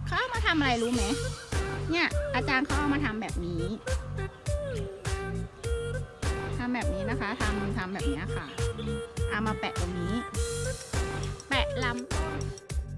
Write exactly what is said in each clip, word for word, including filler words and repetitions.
เขาเอามาทำอะไรรู้ไหมเนี่ยอาจารย์เขาเอามาทำแบบนี้ทำแบบนี้นะคะทำทำแบบนี้ค่ะเอามาแปะตรงนี้แปะลำต้น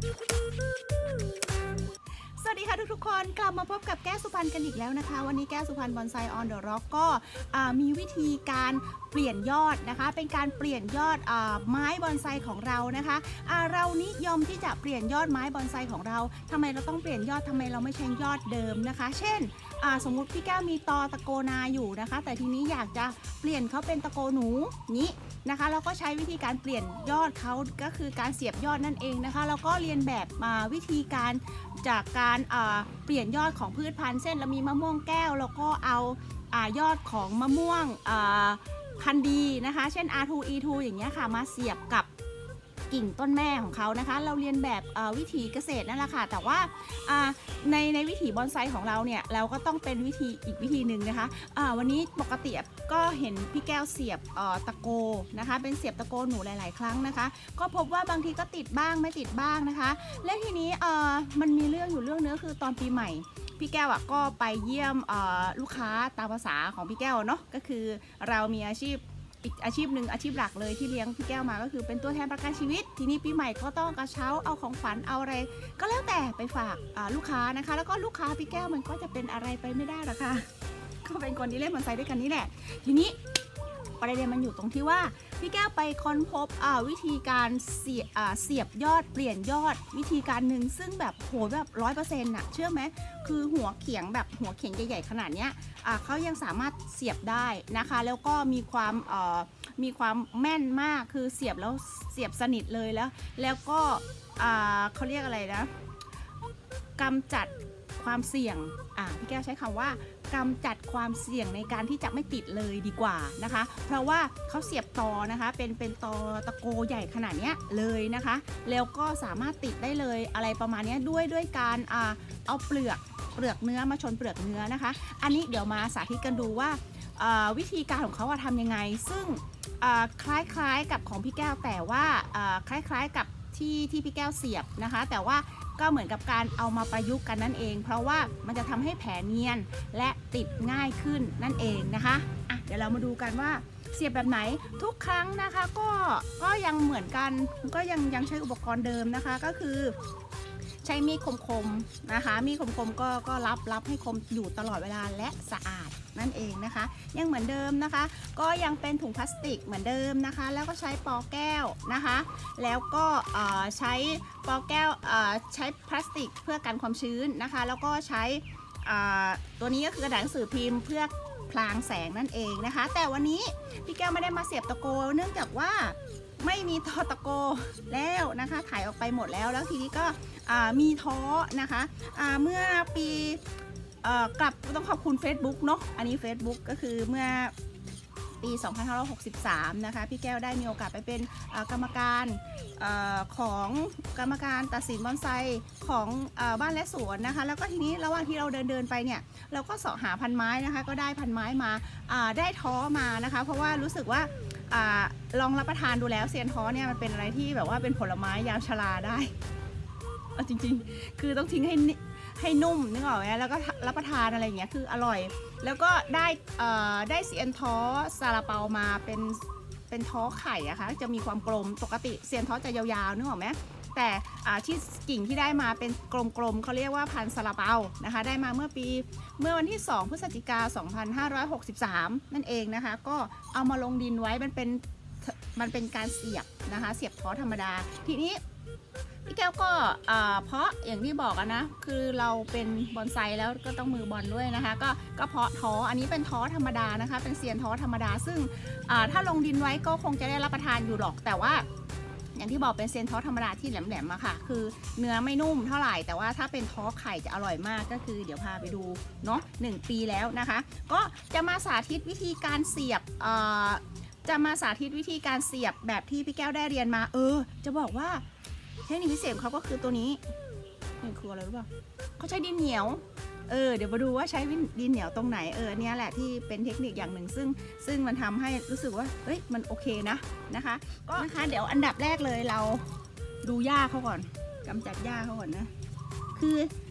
สวัสดีค่ะทุกๆคนกลับมาพบกับแก้วสุพรรณกันอีกแล้วนะคะวันนี้แก้วสุพรรณบอนไซออนเดอะร็อกก็มีวิธีการเปลี่ยนยอดนะคะเป็นการเปลี่ยนยอดไม้บอนไซของเรานะคะเรานิยมที่จะเปลี่ยนยอดไม้บอนไซของเราทำไมเราต้องเปลี่ยนยอดทำไมเราไม่ใช้ยอดเดิมนะคะเช่นสมมุติพี่แก้วมีตอตะโกนาอยู่นะคะแต่ทีนี้อยากจะเปลี่ยนเขาเป็นตะโกหนูนี้นะคะเราก็ใช้วิธีการเปลี่ยนยอดเขาก็คือการเสียบยอดนั่นเองนะคะแล้วก็เรียนแบบมาวิธีการจากการเปลี่ยนยอดของพืชพันธุ์เช่นเรามีมะม่วงแก้วแล้วก็เอายอดของมะม่วงพันธุ์ดีนะคะเช่น อาร์ ทู อี ทู อย่างเงี้ยค่ะมาเสียบกับกิ่งต้นแม่ของเขานะคะเราเรียนแบบวิถีเกษตรนั่นแหละค่ะแต่ว่าในในวิถีบอนไซของเราเนี่ยเราก็ต้องเป็นวิธีอีกวิธีหนึ่งนะคะวันนี้ปกติก็เห็นพี่แก้วเสียบตะโกนะคะเป็นเสียบตะโกหนูหลายๆครั้งนะคะก็พบว่าบางทีก็ติดบ้างไม่ติดบ้างนะคะและทีนี้มันมีเรื่องอยู่เรื่องนึงคือตอนปีใหม่พี่แก้วอะก็ไปเยี่ยมลูกค้าตามภาษาของพี่แก้วเนาะก็คือเรามีอาชีพอีกอาชีพหนึ่งอาชีพหลักเลยที่เลี้ยงพี่แก้วมาก็คือเป็นตัวแทนประกันชีวิตทีนี้ปีใหม่ก็ต้องกระเช้าเอาของขวัญเอาอะไรก็แล้วแต่ไปฝากลูกค้านะคะแล้วก็ลูกค้าพี่แก้วมันก็จะเป็นอะไรไปไม่ได้หรอกค่ะก็เป็นคนที่เล่นบอนไซด้วยกันนี่แหละทีนี้ประเด็นมันอยู่ตรงที่ว่าพี่แก้วไปค้นพบวิธีการเสียเสียบยอดเปลี่ยนยอดวิธีการหนึ่งซึ่งแบบโหแบบร้อยเปอร์เซ็นต์อะเชื่อไหมคือหัวเขียงแบบหัวเขียงใหญ่ๆขนาดเนี้ยเขายังสามารถเสียบได้นะคะแล้วก็มีความมีความแม่นมากคือเสียบแล้วเสียบสนิทเลยแล้วแล้วก็เขาเรียกอะไรนะกำจัดความเสี่ยงอ่าพี่แก้วใช้คำว่ากำจัดความเสี่ยงในการที่จะไม่ติดเลยดีกว่านะคะเพราะว่าเขาเสียบตอนะคะเป็นเป็นตอตะโกใหญ่ขนาดนี้เลยนะคะแล้วก็สามารถติดได้เลยอะไรประมาณนี้ด้วยด้วยการอ่าเอาเปลือกเปลือกเนื้อมาชนเปลือกเนื้อนะคะอันนี้เดี๋ยวมาสาธิตกันดูว่าวิธีการของเขาทำยังไงซึ่งคล้ายๆกับของพี่แก้วแต่ว่าคล้ายๆกับที่ที่พี่แก้วเสียบนะคะแต่ว่าก็เหมือนกับการเอามาประยุกต์กันนั่นเองเพราะว่ามันจะทำให้แผลเนียนและติดง่ายขึ้นนั่นเองนะคะอ่ะเดี๋ยวเรามาดูกันว่าเสียบแบบไหนทุกครั้งนะคะก็ก็ยังเหมือนกันก็ยังยังใช้อุปกรณ์เดิมนะคะก็คือใช้มีดคมๆนะคะมีดคมๆก็ก็รับรับให้คมอยู่ตลอดเวลาและสะอาดนั่นเองนะคะยังเหมือนเดิมนะคะก็ยังเป็นถุงพลาสติกเหมือนเดิมนะคะแล้วก็ใช้ปอแก้วนะคะแล้วก็ใช้ปอแก้วใช้พลาสติกเพื่อกันความชื้นนะคะแล้วก็ใช้ตัวนี้ก็คือกระดาษหนังสือพิมพ์เพื่อพลางแสงนั่นเองนะคะแต่วันนี้พี่แก้วไม่ได้มาเสียบตะโกเนื่องจากว่าไม่มีทอตะโกแล้วนะคะถ่ายออกไปหมดแล้วแล้วทีนี้ก็มีท้อนะคะเมื่อปีกลับต้องขอบคุณ Facebook เนาะอันนี้ Facebook ก็คือเมื่อปีสองพันห้าร้อยหกสิบสามนะคะพี่แก้วได้มีโอกาสไปเป็นกรรมการของกรรมการตัดสินบอนไซของบ้านและสวนนะคะแล้วก็ทีนี้ระหว่างที่เราเดินเดินไปเนี่ยเราก็เสาะหาพันไม้นะคะก็ได้พันไม้มาได้ท้อมานะคะเพราะว่ารู้สึกว่าลองรับประทานดูแล้วเซียนท้อเนี่ยมันเป็นอะไรที่แบบว่าเป็นผลไม้ยามชราได้จริงๆคือต้องทิ้งให้ให้นุ่มนึกออกไหมแล้วก็รับประทานอะไรอย่างเงี้ยคืออร่อยแล้วก็ได้ได้เซียนท้อซาลาเปามาเป็นเป็นท้อไข่อะคะจะมีความกลมปกติเซียนท้อจะยาวๆนึกออกไหมแต่ที่กิ่งที่ได้มาเป็นกลมๆเขาเรียกว่าพันธุ์ซาลาเปานะคะได้มาเมื่อปีเมื่อวันที่สองพฤศจิกายนสองพันห้าร้อยหกสิบสามนั่นเองนะคะก็เอามาลงดินไว้มันเป็นมันเป็นการเสียบนะคะเสียบท้อธรรมดาทีนี้พี่แก้วก็เพาะอย่างที่บอกนะคือเราเป็นบอนไซแล้วก็ต้องมือบอลด้วยนะคะก็ก็เพาะท้ออันนี้เป็นท้อธรรมดานะคะเป็นเซียนท้อธรรมดาซึ่งถ้าลงดินไว้ก็คงจะได้รับประทานอยู่หรอกแต่ว่าอย่างที่บอกเป็นเซียนท้อธรรมดาที่แหลมๆมาค่ะคือเนื้อไม่นุ่มเท่าไหร่แต่ว่าถ้าเป็นท้อไข่จะอร่อยมากก็คือเดี๋ยวพาไปดูเนาะหนึ่งปีแล้วนะคะก็จะมาสาธิตวิธีการเสียบจะมาสาธิตวิธีการเสียบแบบที่พี่แก้วได้เรียนมาเออจะบอกว่าเทคนิคพิเศษเขาก็คือตัวนี้นี่คืออะไรรู้ป่ะเขาใช้ดินเหนียวเออเดี๋ยวมาดูว่าใช้ดินเหนียวตรงไหนเออเนี้ยแหละที่เป็นเทคนิคอย่างหนึ่งซึ่งซึ่งมันทำให้รู้สึกว่าเฮ้ยมันโอเคนะนะคะก็นะคะเดี๋ยวอันดับแรกเลยเราดูหญ้าเขาก่อนกำจัดหญ้าเขาก่อนนะคือ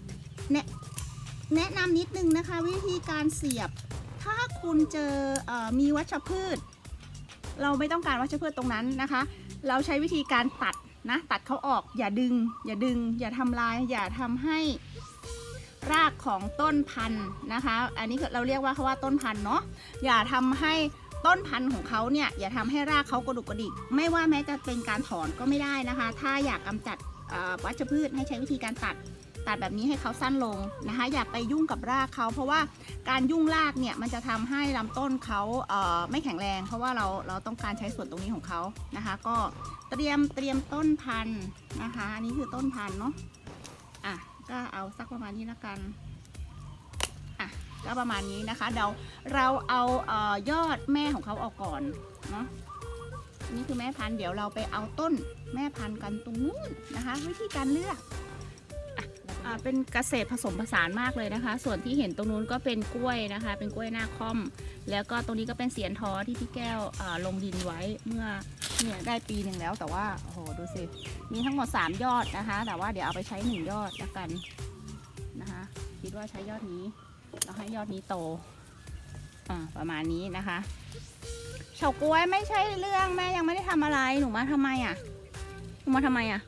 แนะแนะนำนิดนึงนะคะวิธีการเสียบถ้าคุณเจอเอ่อมีวัชพืชเราไม่ต้องการวัชพืชตรงนั้นนะคะเราใช้วิธีการตัดนะตัดเขาออกอย่าดึงอย่าดึงอย่าทำลายอย่าทำให้รากของต้นพันธุ์นะคะอันนี้เราเรียกว่าเขาว่าต้นพันธุ์เนาะอย่าทำให้ต้นพันธุ์ของเขาเนี่ยอย่าทำให้รากเขากระดุกกระดิกไม่ว่าแม้จะเป็นการถอนก็ไม่ได้นะคะถ้าอยากกำจัดวัชพืชให้ใช้วิธีการตัดตัดแบบนี้ให้เขาสั้นลงนะคะอย่าไปยุ่งกับรากเขาเพราะว่าการยุ่งรากเนี่ยมันจะทำให้ลำต้นเขาเอ่อไม่แข็งแรงเพราะว่าเราเราต้องการใช้ส่วนตรงนี้ของเขานะคะก็เตรียมเตรียมต้นพันธุ์นะคะอันนี้คือต้นพันธุ์เนาะอ่ะก็เอาสักประมาณนี้ละกันอ่ะก็ประมาณนี้นะคะเดี๋ยวเราเอาเอ่อยอดแม่ของเขาออกก่อนเนาะนี่คือแม่พันธุ์เดี๋ยวเราไปเอาต้นแม่พันธุ์กันตรงนู้นนะคะวิธีการเลือกเป็นเกษตรผสมผสานมากเลยนะคะส่วนที่เห็นตรงนู้นก็เป็นกล้วยนะคะเป็นกล้วยหน้าค่อมแล้วก็ตรงนี้ก็เป็นเสียนท้อที่พี่แก้วลงดินไว้เมื่อเนี่ยได้ปีหนึ่งแล้วแต่ว่าโอ้โหดูสิมีทั้งหมดสามยอดนะคะแต่ว่าเดี๋ยวเอาไปใช้หนึ่งยอดแล้วกันนะคะคิดว่าใช้ยอดนี้แล้วให้ยอดนี้โตอ่าประมาณนี้นะคะเฉาก๊วยไม่ใช่เรื่องแม่ยังไม่ได้ทำอะไรหนูมาทำไมอ่ะหนูมาทำไมอ่ะ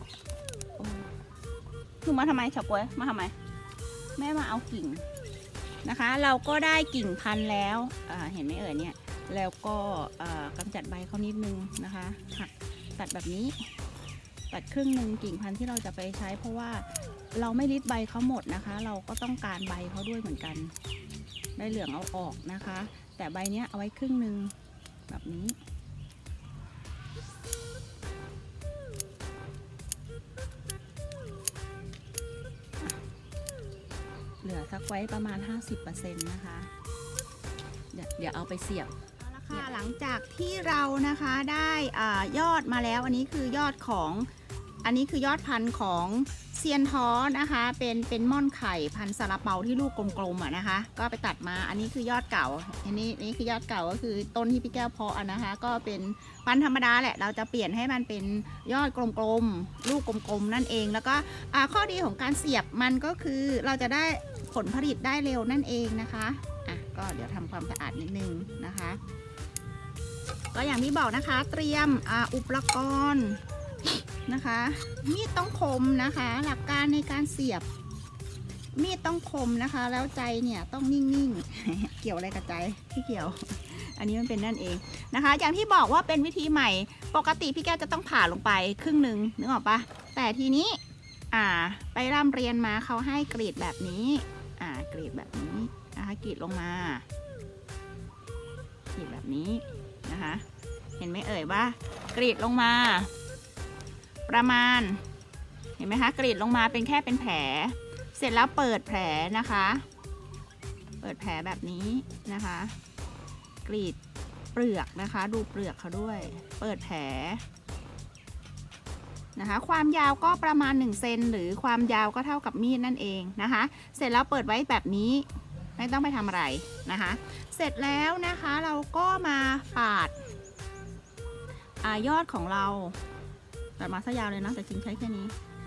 หนูมาทำไมเฉาก๊วยมาทำไมแม่มาเอากิ่งนะคะเราก็ได้กิ่งพันธุ์แล้วเห็นไหมเอ่ยเนี่ยแล้วก็กำจัดใบเขานิดนึงนะคะหักตัดแบบนี้ตัดครึ่งหนึ่งกิ่งพันธุ์ที่เราจะไปใช้เพราะว่าเราไม่ริดใบเขาหมดนะคะเราก็ต้องการใบเขาด้วยเหมือนกันได้เหลืองเอาออกนะคะแต่ใบเนี้ยเอาไว้ครึ่งหนึ่งแบบนี้เหลือสักไว้ประมาณ ห้าสิบเปอร์เซ็นต์ นะคะเดี๋ยวเดี๋ยวเอาไปเสียบเอาละค่ะหลังจากที่เรานะคะได้อ่ายอดมาแล้วอันนี้คือยอดของอันนี้คือยอดพันธุ์ของเซียนท้อนะคะเป็นเป็นม่อนไข่พันธุ์ซาลาเปาที่ลูกกลมๆอ่ะนะคะก็ไปตัดมาอันนี้คือยอดเก่าอันนี้นี่คือยอดเก่าก็คือต้นที่พี่แก้วเพาะนะคะก็เป็นพันธุ์ธรรมดาแหละเราจะเปลี่ยนให้มันเป็นยอดกลมๆลูกกลมๆนั่นเองแล้วก็ข้อดีของการเสียบมันก็คือเราจะได้ผลผลิตได้เร็วนั่นเองนะคะอ่ะก็เดี๋ยวทำความสะอาดนิดนึงนะคะก็อย่างที่บอกนะคะเตรียมอ่าอุปกรณ์นะคะมีดต้องคมนะคะหลักการในการเสียบมีดต้องคมนะคะแล้วใจเนี่ยต้องนิ่งๆ เกี่ยวอะไรกับใจพี่เกี่ยวอันนี้มันเป็นนั่นเองนะคะอย่างที่บอกว่าเป็นวิธีใหม่ปกติพี่แก้วจะต้องผ่าลงไปครึ่งหนึ่งนึกออกปะแต่ทีนี้อ่าไปร่ำเรียนมาเขาให้กรีดแบบนี้อ่ากรีดแบบนี้นะคะกรีดลงมากรีดแบบนี้นะคะเห็นไหมเอ่ยว่ากรีดลงมาประมาณเห็นไหมคะกรีดลงมาเป็นแค่เป็นแผลเสร็จแล้วเปิดแผลนะคะเปิดแผลแบบนี้นะคะกรีดเปลือกนะคะดูเปลือกเขาด้วยเปิดแผลนะคะความยาวก็ประมาณหนึ่งเซนหรือความยาวก็เท่ากับมีดนั่นเองนะคะเสร็จแล้วเปิดไว้แบบนี้ไม่ต้องไปทำอะไรนะคะเสร็จแล้วนะคะเราก็มาปาดอ่ายอดของเราตัดมาซะยาวเลยนะแต่จริงใช้แค่นี้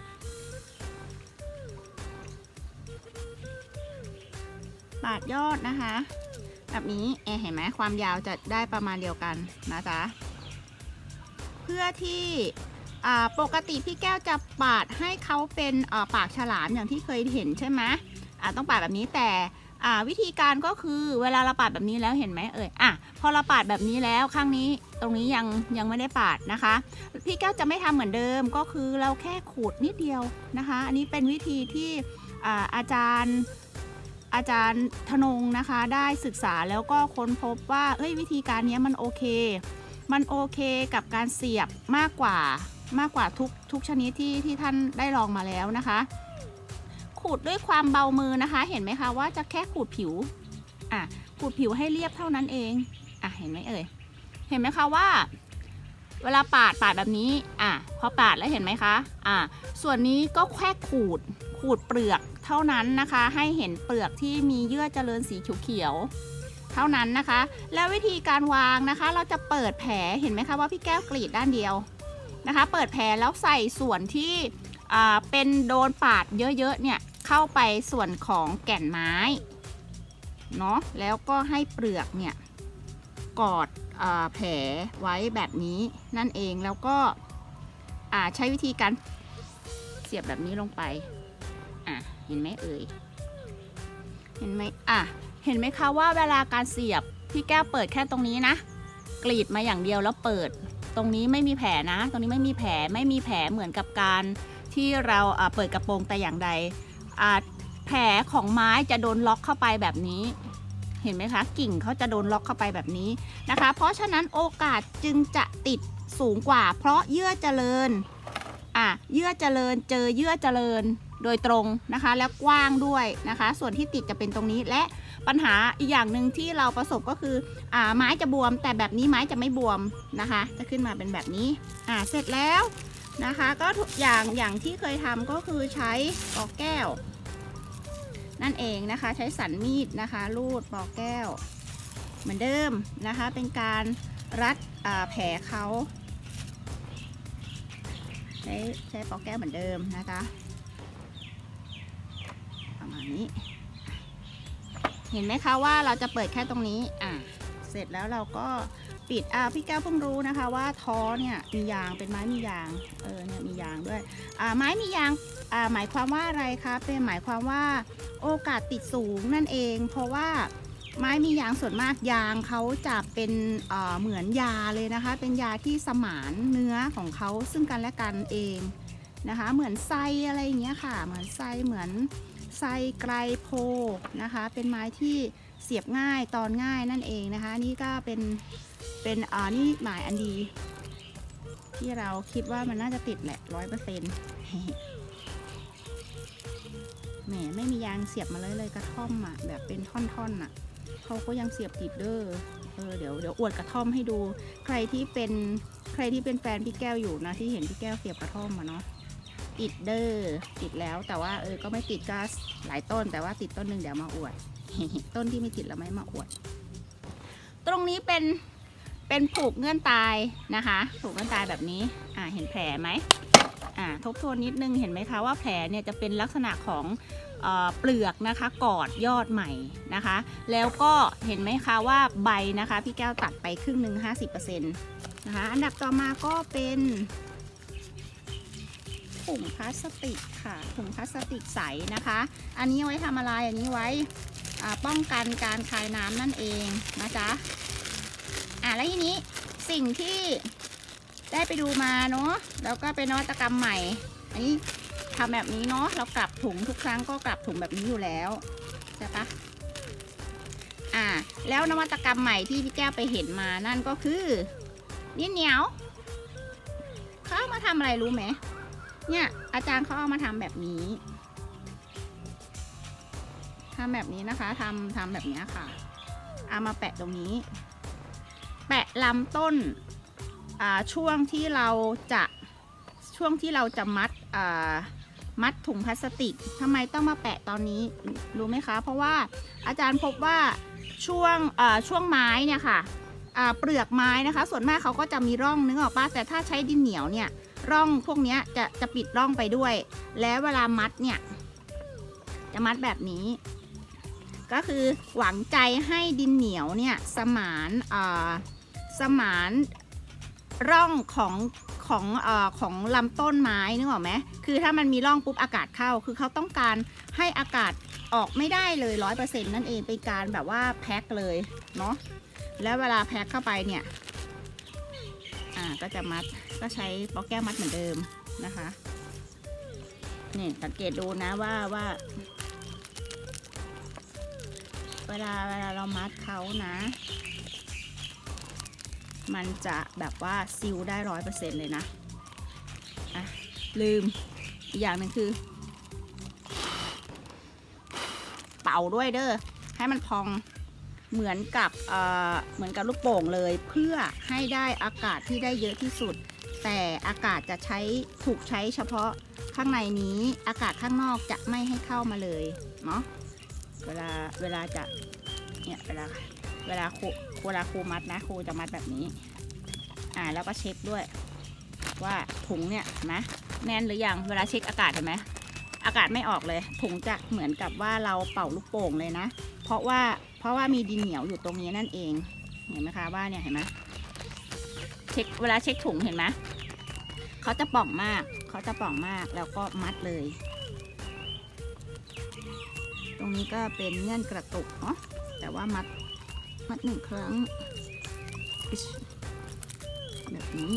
ปาดยอดนะคะแบบนี้เอเห็นไหมความยาวจะได้ประมาณเดียวกันนะจ๊ะเพื่อที่ปกติพี่แก้วจะปาดให้เขาเป็นปากฉลามอย่างที่เคยเห็นใช่ไหมต้องปาดแบบนี้แต่วิธีการก็คือเวลาเราปาดแบบนี้แล้วเห็นไหมเอ่ยอ่ะพอเราปาดแบบนี้แล้วข้างนี้ตรงนี้ยังยังไม่ได้ปาดนะคะพี่แก้วจะไม่ทำเหมือนเดิมก็คือเราแค่ขูดนิดเดียวนะคะอันนี้เป็นวิธีที่อาอาจารย์อาจารย์ธนงนะคะได้ศึกษาแล้วก็ค้นพบว่าเอ้ยวิธีการนี้มันโอเคมันโอเคกับการเสียบมากกว่ามากกว่าทุกทุกชนิดที่ที่ท่านได้ลองมาแล้วนะคะขูดด้วยความเบามือนะคะเห็นไหมคะว่าจะแค่ขูดผิวอ่ะขูดผิวให้เรียบเท่านั้นเองอ่ะเห็นไหมเอ่ยเห็นไหมคะว่าเวลาปาดปาดแบบนี้อ่ะพอปาดแล้วเห็นไหมคะอ่ะส่วนนี้ก็แค่ขูดขูดเปลือกเท่านั้นนะคะให้เห็นเปลือกที่มีเยื่อเจริญสีเขียวๆเท่านั้นนะคะแล้ววิธีการวางนะคะเราจะเปิดแผลเห็นไหมคะว่าพี่แก้วกรีดด้านเดียวนะคะเปิดแผลแล้วใส่ส่วนที่เป็นโดนปาดเยอะๆเนี่ยเข้าไปส่วนของแก่นไม้เนาะแล้วก็ให้เปลือกเนี่ยกอดอ่าแผลไว้แบบนี้นั่นเองแล้วก็อ่าใช้วิธีการเสียบแบบนี้ลงไปอ่ะเห็นไหมเอ่ยเห็นไหมอ่ะเห็นไหมคะว่าเวลาการเสียบพี่แก้วเปิดแค่ตรงนี้นะกรีดมาอย่างเดียวแล้วเปิดตรงนี้ไม่มีแผลนะตรงนี้ไม่มีแผลไม่มีแผลเหมือนกับการที่เราเปิดกระโปรงแต่อย่างใดแผลของไม้จะโดนล็อกเข้าไปแบบนี้เห็นไหมคะกิ่งเขาจะโดนล็อกเข้าไปแบบนี้นะคะเพราะฉะนั้นโอกาสจึงจะติดสูงกว่าเพราะเยื่อเจริญอ่ะเยื่อเจริญเจอเยื่อเจริญโดยตรงนะคะแล้วกว้างด้วยนะคะส่วนที่ติดจะเป็นตรงนี้และปัญหาอีกอย่างหนึ่งที่เราประสบก็คืออ่าไม้จะบวมแต่แบบนี้ไม้จะไม่บวมนะคะจะขึ้นมาเป็นแบบนี้อ่าเสร็จแล้วนะคะก็ทุกอย่างอย่างที่เคยทำก็คือใช้ปอกแก้วนั่นเองนะคะใช้สันมีดนะคะรูดปอกแก้วเหมือนเดิมนะคะเป็นการรัดแผลเขาใช้ใช้ปอกแก้วเหมือนเดิมนะคะประมาณนี้เห็นไหมคะว่าเราจะเปิดแค่ตรงนี้อ่ะเสร็จแล้วเราก็ปิดอ่าพี่แก้วเพิ่งรู้นะคะว่าท้อเนี่ยมียางเป็นไม้มียางเออเนี่ยมียางด้วยอ่าไม้มียางอ่าหมายความว่าอะไรคะเป็นหมายความว่าโอกาสติดสูงนั่นเองเพราะว่าไม้มียางส่วนมากยางเขาจะเป็นเอ่อเหมือนยาเลยนะคะเป็นยาที่สมานเนื้อของเขาซึ่งกันและกันเองนะคะเหมือนไซอะไรอย่างเงี้ยค่ะเหมือนไซเหมือนไซไกรโพนะคะเป็นไม้ที่เสียบง่ายตอนง่ายนั่นเองนะคะนี่ก็เป็นเป็นอ่านี่หมายอันดีที่เราคิดว่ามันน่าจะติดแหละร้อยเปอร์เซ็นต์แหมไม่มียางเสียบมาเลยเลยกระท่อมอ่ะแบบเป็นท่อนๆอ่ะเขาก็ยังเสียบติดเด้อเออเดี๋ยวเดี๋ยวอวดกระท่อมให้ดูใครที่เป็นใครที่เป็นแฟนพี่แก้วอยู่นะที่เห็นพี่แก้วเสียบกระท่อมมาเนาะติดเด้อติดแล้วแต่ว่าเออก็ไม่ติดก็หลายต้นแต่ว่าติดต้นหนึ่งเดี๋ยวมาอวดต้นที่ไม่ติดเราไม่มาอวดตรงนี้เป็นเป็นผูกเงื่อนตายนะคะผูกเงื่อนตายแบบนี้อ่าเห็นแผลไหมอ่าทบทวนนิดนึงเห็นไหมคะว่าแผลเนี่ยจะเป็นลักษณะของเอ่อเปลือกนะคะกอดยอดใหม่นะคะแล้วก็เห็นไหมคะว่าใบนะคะพี่แก้วตัดไปครึ่งหนึ่งห้าสิบเปอร์เซ็นต์นะคะอันดับต่อมาก็เป็นถุงพลาสติกค่ะถุงพลาสติกใสนะคะอันนี้ไว้ทำอะไรอันนี้ไว้ป้องกันการคายน้ำนั่นเองนะจ๊ะอ่ะแล้วทีนี้สิ่งที่ได้ไปดูมาเนาะแล้วก็เป็นนวัตกรรมใหม่อันนี้ทำแบบนี้เนาะเรากลับถุงทุกครั้งก็กลับถุงแบบนี้อยู่แล้วใช่ปะอ่ะแล้วนวัตกรรมใหม่ที่พี่แก้วไปเห็นมานั่นก็คือดินเหนียวเขาเอามาทำอะไรรู้ไหมเนี่ยอาจารย์เขาเอามาทำแบบนี้ทำแบบนี้นะคะทำทำแบบนี้ค่ะเอามาแปะตรงนี้แปะลำต้นช่วงที่เราจะช่วงที่เราจะมัดมัดถุงพลาสติกทำไมต้องมาแปะตอนนี้รู้ไหมคะเพราะว่าอาจารย์พบว่าช่วงช่วงไม้เนี่ยค่ะเปลือกไม้นะคะส่วนมากเขาก็จะมีร่องนึกออกป่ะแต่ถ้าใช้ดินเหนียวเนี่ยร่องพวกนี้จะจะปิดร่องไปด้วยแล้วเวลามัดเนี่ยจะมัดแบบนี้ก็คือหวังใจให้ดินเหนียวเนี่ยสมานสมานร่องของของเอ่อของลำต้นไม้นึกออกไหมคือถ้ามันมีร่องปุ๊บอากาศเข้าคือเขาต้องการให้อากาศออกไม่ได้เลยร้อยเปอร์เซ็นต์นั่นเองเป็นการแบบว่าแพ็คเลยเนาะแล้วเวลาแพ็คเข้าไปเนี่ยอ่าก็จะมัดก็ใช้ปอกแก้วมัดเหมือนเดิมนะคะนี่สังเกตดูนะว่าว่าเวลาเวลาเรามัดเขานะมันจะแบบว่าซิลได้ร้อยเปอร์เซ็นต์เลยนะอ่ะลืมอีกอย่างหนึ่งคือเป่าด้วยเด้อให้มันพองเหมือนกับเอ่อเหมือนกับลูกโป่งเลยเพื่อให้ได้อากาศที่ได้เยอะที่สุดแต่อากาศจะใช้ถูกใช้เฉพาะข้างในนี้อากาศข้างนอกจะไม่ให้เข้ามาเลยเนาะเวลาเวลาจะเนี่ยเวลาเวลาครูเวลาครูมัดนะครูจะมัดแบบนี้อ่าแล้วก็เช็คด้วยว่าถุงเนี่ยนะแน่นหรือยังเวลาเช็คอากาศเห็นไหมอากาศไม่ออกเลยถุงจะเหมือนกับว่าเราเป่าลูกโป่งเลยนะเพราะว่าเพราะว่ามีดินเหนียวอยู่ตรงนี้นั่นเองเห็นไหมคะว่าเนี่ยเห็นไหมเช็คเวลาเช็คถุงเห็นไหมเขาจะป่องมากเขาจะป่องมากแล้วก็มัดเลยตรงนี้ก็เป็นเงื่อนกระตุกเนาะแต่ว่ามัดมัดหนึ่งครั้งแบบนี้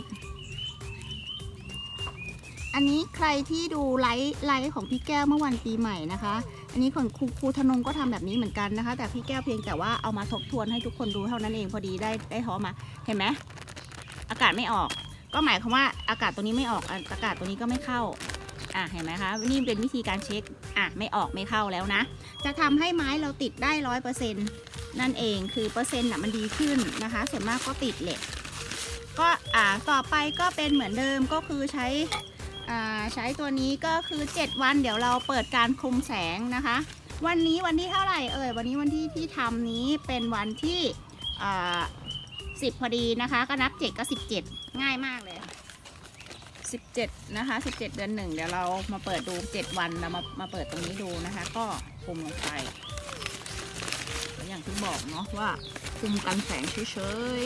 อันนี้ใครที่ดูไลฟ์ไลฟ์ของพี่แก้วเมื่อวันปีใหม่นะคะอันนี้ของครูครูธนงก็ทำแบบนี้เหมือนกันนะคะแต่พี่แก้วเพียงแต่ว่าเอามาทบทวนให้ทุกคนดูเท่านั้นเองพอดีได้ได้ท้อมาเห็นไหมอากาศไม่ออกก็หมายความว่าอากาศตัวนี้ไม่ออกอากาศตัวนี้ก็ไม่เข้าอ่ะเห็นไหมคะนี่เป็นวิธีการเช็คอ่ะไม่ออกไม่เข้าแล้วนะจะทำให้ไม้เราติดได้ร้อยเปอร์เซ็นต์นั่นเองคือเปอร์เซ็นต์น่ะมันดีขึ้นนะคะส่วนมากก็ติดเหล็กก็อ่าต่อไปก็เป็นเหมือนเดิมก็คือใช้ใช้ตัวนี้ก็คือเจ็ดวันเดี๋ยวเราเปิดการคลุมแสงนะคะวันนี้วันที่เท่าไหร่เอ่ยวันนี้วันที่ที่ทำนี้เป็นวันที่สิบพอดีนะคะก็นับเจ็ดก็สิบเจ็ดง่ายมากเลยสิบเจ็ดนะคะสิบเจ็ดเดือนหนึ่งเดี๋ยวเรามาเปิดดูเจ็ดวันเรามามาเปิดตรงนี้ดูนะคะก็คลุมลงไปอย่างที่บอกเนาะว่าคลุมกันแสงเฉย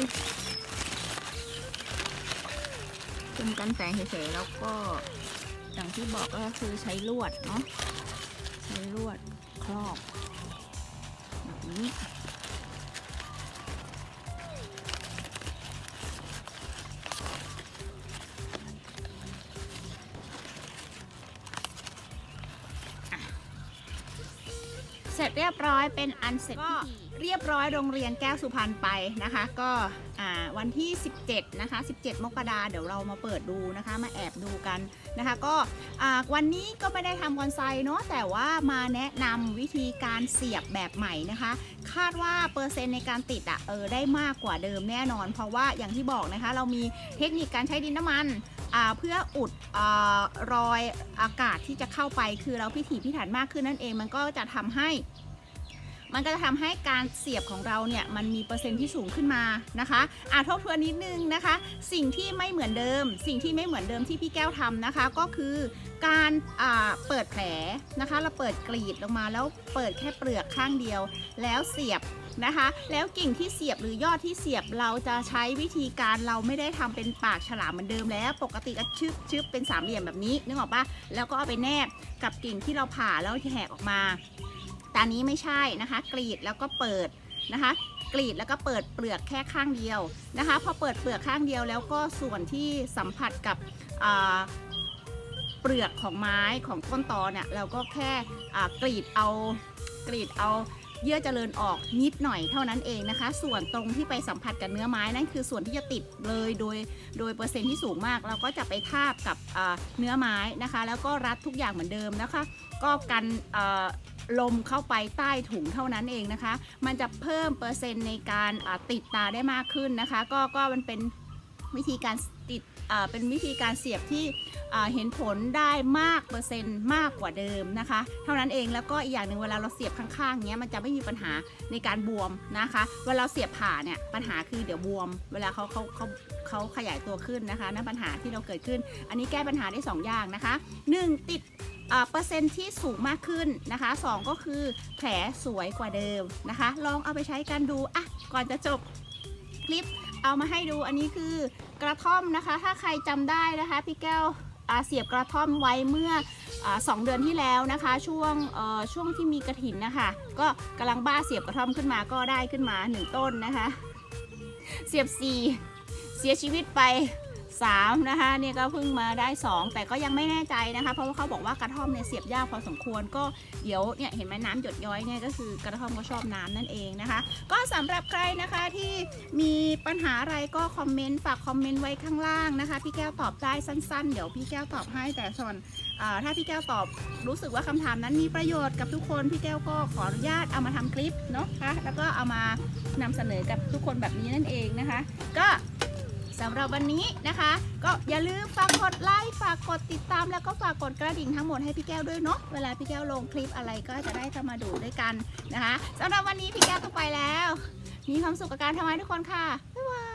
ๆคุมกันแสงเฉยๆแล้วก็อย่างที่บอกก็คือใช้ลวดเนาะใช้ลวดครอบแบบนี้เสร็จเรียบร้อยเป็นอันเสร็จพิธีเรียบร้อยโรงเรียนแก้วสุพรรณไปนะคะก็วันที่สิบเจ็ดนะคะสิบเจ็ดมกราเดี๋ยวเรามาเปิดดูนะคะมาแอบดูกันนะคะก็วันนี้ก็ไม่ได้ทำบอนไซเนาะแต่ว่ามาแนะนำวิธีการเสียบแบบใหม่นะคะคาดว่าเปอร์เซ็นต์ในการติดอ่ะเออได้มากกว่าเดิมแน่นอนเพราะว่าอย่างที่บอกนะคะเรามีเทคนิคการใช้ดินน้ำมันเพื่ออุดอรอยอากาศที่จะเข้าไปคือเราพิถีพิถันมากขึ้นนั่นเองมันก็จะทำให้มันก็จะทำให้การเสียบของเราเนี่ยมันมีเปอร์เซ็นต์ที่สูงขึ้นมานะคะอ่ะทบทวนนิดนึงนะคะสิ่งที่ไม่เหมือนเดิมสิ่งที่ไม่เหมือนเดิมที่พี่แก้วทำนะคะก็คือการเปิดแผลนะคะเราเปิดกรีดลงมาแล้วเปิดแค่เปลือกข้างเดียวแล้วเสียบนะคะแล้วกิ่งที่เสียบหรือยอดที่เสียบเราจะใช้วิธีการเราไม่ได้ทำเป็นปากฉลามเหมือนเดิมแล้วปกติก็ชึบชึบเป็นสามเหลี่ยมแบบนี้นึกออกปะแล้วก็เอาไปแนบกับกิ่งที่เราผ่าแล้วแหกออกมาแต่นี้ไม่ใช่นะคะกรีดแล้วก็เปิดนะคะกรีดแล้วก็เปิดเปลือกแค่ข้างเดียวนะคะพอเปิดเปลือกข้างเดียวแล้วก็ส่วนที่สัมผัสกับเปลือกของไม้ของต้นตอเนี่ยเราก็แค่กรีดเอากรีดเอาเยื่อเจริญออกนิดหน่อยเท่านั้นเองนะคะส่วนตรงที่ไปสัมผัสกับเนื้อไม้นั่นคือส่วนที่จะติดเลยโดยโดยเปอร์เซ็นต์ที่สูงมากเราก็จะไปทาบกับเนื้อไม้นะคะแล้วก็รัดทุกอย่างเหมือนเดิมนะคะก็กันลมเข้าไปใต้ถุงเท่านั้นเองนะคะมันจะเพิ่มเปอร์เซ็นต์ในการติดตาได้มากขึ้นนะคะก็ก็มันเป็นวิธีการติดเป็นวิธีการเสียบที่เห็นผลได้มากเปอร์เซ็นต์มากกว่าเดิมนะคะเท่านั้นเองแล้วก็อีกอย่างหนึ่งเวลาเราเสียบข้างๆเนี้ยมันจะไม่มีปัญหาในการบวมนะคะเวลาเราเสียบผ่าเนี่ยปัญหาคือเดี๋ยวบวมเวลาเขาเขาเขาเขาขยายตัวขึ้นนะคะนั่นปัญหาที่เราเกิดขึ้นอันนี้แก้ปัญหาได้สองอย่างนะคะหนึ่งติดเปอร์เซ็นต์ที่สูงมากขึ้นนะคะสองก็คือแผลสวยกว่าเดิมนะคะลองเอาไปใช้กันดูอ่ะก่อนจะจบคลิปเอามาให้ดูอันนี้คือกระท่อมนะคะถ้าใครจำได้นะคะพี่แก้วเสียบกระท่อมไว้เมื่อสองเดือนที่แล้วนะคะช่วงช่วงที่มีกระถินนะคะก็กำลังบ้าเสียบกระท่อมขึ้นมาก็ได้ขึ้นมาหนึ่งต้นนะคะเสียบสี่เสียชีวิตไปสามนะคะเนี่ยก็เพิ่งมาได้สองแต่ก็ยังไม่แน่ใจนะคะเพราะว่าเขาบอกว่ากระท่อมเนี่ยเสียบยากพอสมควรก็เดี๋ยวเนี่ยเห็นไหมน้ำหยดย้อยเนี่ยก็คือกระท่อมก็ชอบน้ำนั่นเองนะคะก็สำหรับใครนะคะที่มีปัญหาอะไรก็คอมเมนต์ฝากคอมเมนต์ไว้ข้างล่างนะคะพี่แก้วตอบได้สั้นๆเดี๋ยวพี่แก้วตอบให้แต่ส่วนถ้าพี่แก้วตอบรู้สึกว่าคำถามนั้นมีประโยชน์กับทุกคนพี่แก้วก็ขออนุญาตเอามาทำคลิปเนาะค่ะแล้วก็เอามานำเสนอกับทุกคนแบบนี้นั่นเองนะคะก็สำหรับวันนี้นะคะก็อย่าลืมฝากกดไลค์ฝากกดติดตามแล้วก็ฝากกดกระดิ่งทั้งหมดให้พี่แก้วด้วยเนาะเวลาพี่แก้วลงคลิปอะไรก็จะได้เข้ามาดูด้วยกันนะคะสำหรับวันนี้พี่แก้วต้องไปแล้วมีความสุขกับการทำงานทุกคนค่ะบ๊ายบาย